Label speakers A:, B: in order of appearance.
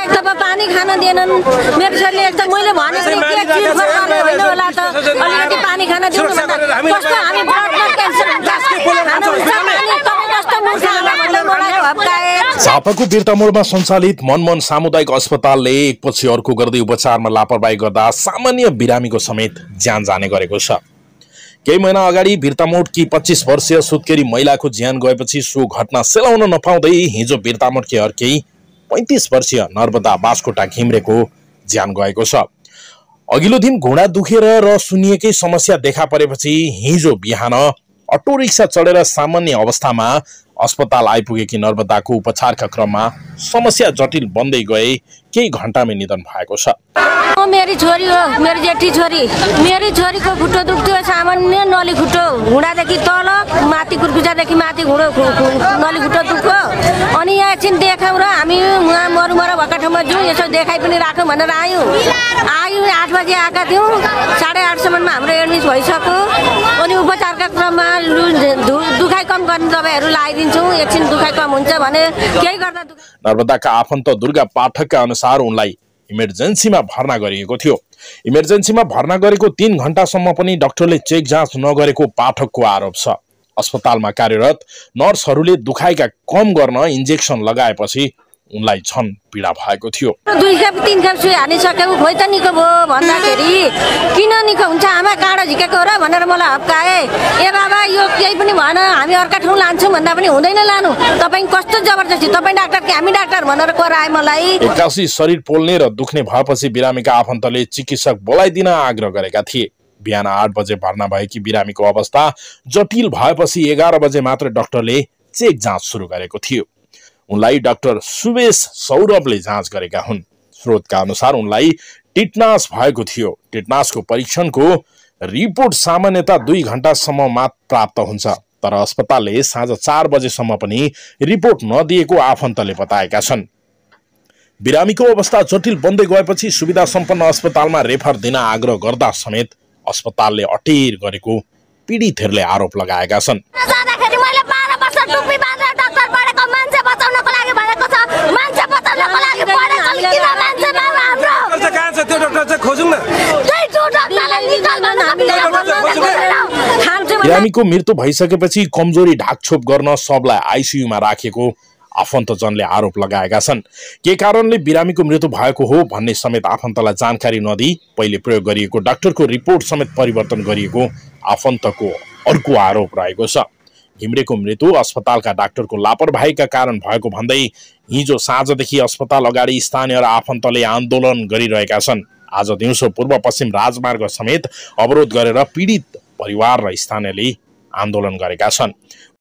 A: एक कप पानी खान दिएनन् मेरो छोरीले एकदम मैले भनेको नि के चिज फर्काउने होइन होला त अलिकति पानी खान दिनु भन्दा कस्तो हामी ब्लडमा क्यान्सर
B: झापाको बिर्तामोडमा सञ्चालित मनमोहन सामुदायिक अस्पतालले एकपछि अर्को गर्दै उपचारमा लापरवाही गर्दा सामान्य बिरामीको समेत ज्यान जाने गरेको छ। केही महिना अगाडि बिर्तामोडकी 25 वर्षीय सुत्केरी महिलाको ज्यान गएपछि सो घटना सेलाउन नपाउँदै हिजो बिर्तामोडकी अर्कै 35 वर्षीय नर्मदा बास्कोटा घिम्रेको ज्यान गएको छ। अघिल्लो दिन घुँडा दुखेर र सुनिएकै समस्या देखा परेपछि हिजो बिहान अटो रिक्सा चढेर सामान्य अवस्थामा अस्पताल आइपुगेकी नर्मदाको उपचारका क्रममा समस्या जटिल बन्दै गए केही घण्टामै निधन भएको छ।
A: मेरी छोरी हो, मेरी जेठी छोरी, मेरी छोरीको खुट्टो दुख्थ्यो, सामान्य नली खुट्टो, घुँडादेखि तल माथि कुर्कुचादेखि माथि घुँडो नली खुट्टो दुख्यो। अनि यहाँ एकछिन देखाउँ र हामी उहाँ मरुमर भएको ठाउँमा जाउँ, यसो देखाइ पनि राखौँ भनेर आयौँ 8 बजे आएका थियौँ, 8:30 सम्ममा हाम्रो एडमिट भइसक्यो। अनि उपचारका क्रममा दुखाइ कम गर्ने दबाईहरू लगाइदिन्छौँ, एकछिन दुखाइ कम हुन्छ भने केही गर्दा।
B: नर्मदाका आफन्त दुर्गा पाठकका अनुसार उनलाई इमर्जेन्सीमा भर्ना गरिएको थियो। इमर्जेन्सीमा भर्ना गरेको 3 घण्टासम्म पनि डाक्टरले चेक जाँच नगरेको पाठकको आरोप छ। अस्पतालमा कार्यरत नर्सहरूले दुखाइका कम गर्न इन्जेक्सन लगाएपछि उनलाई झन पीडा भएको थियो।
A: 2 खेप 3 खेप सुई हानिसक्यो, खोइ त निको भयो भन्दाखेरि किन निको हुन्छ आमा काँडो झिकेको र भनेर मलाई हप्काए। ए बाबा यो केही पनि भएन, हामी अर्का ठाउँ लान्छौँ भन्दा पनि हुँदैन लानु, तपाईँ कस्तो जबरजस्ती, तपाईँ डाक्टर कि हामी डाक्टर भनेर कराए मलाई।
B: एक्कासी शरीर पोल्ने र दुख्ने भएपछि बिरामीका आफन्तले चिकित्सक बोलाइदिन आग्रह गरेका थिए। बिहान 8 बजे भर्ना भएकी बिरामीको अवस्था जटिल भएपछि 11 बजे मात्र डाक्टरले चेक जाँच सुरु गरेको थियो। उनलाई डाक्टर सुवेश सौरभले जाँच गरेका हुन्। स्रोतका अनुसार उनलाई टिटनास भएको थियो। टिटनासको परीक्षणको रिपोर्ट सामान्यतः 2 घण्टासम्म मात्र प्राप्त हुन्छ, तर अस्पतालले साँझ 4 बजेसम्म पनि रिपोर्ट नदिएको आफन्तले बताएका छन्। बिरामीको अवस्था जटिल बन्दै गएपछि सुविधा सम्पन्न अस्पतालमा रेफर दिन आग्रह गर्दा समेत अस्पतालले अटेर गरेको पीडितहरूले आरोप लगाएका छन्। बिरामीको मृत्यु भइसकेपछि कमजोरी ढाकछोप गर्न सबलाई आइसियुमा राखेको आफन्तजनले आरोप लगाएका छन्। के कारणले बिरामीको मृत्यु भएको हो भन्ने समेत आफन्तलाई जानकारी नदिई पहिले प्रयोग गरिएको डाक्टरको रिपोर्ट समेत परिवर्तन गरिएको आफन्तको अर्को आरोप रहेको छ। घिम्रेको मृत्यु अस्पतालका डाक्टरको लापरवाहीका कारण भएको भन्दै हिजो साँझदेखि अस्पताल अगाडि स्थानीय र आफन्तले आन्दोलन गरिरहेका छन्। आज दिउँसो पूर्व पश्चिम राजमार्ग समेत अवरोध गरेर पीडित परिवार र स्थानीयले आन्दोलन गरेका छन्।